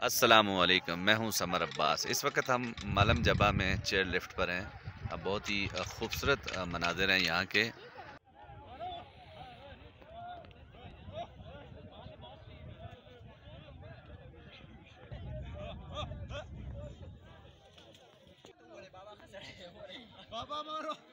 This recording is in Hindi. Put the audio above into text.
अस्सलामुअलैकुम, मैं हूं समर अब्बास। इस वक्त हम मलम जबा में चेयर लिफ्ट पर हैं। अब बहुत ही खूबसूरत मनाजिर हैं यहाँ के। बाबा मारो।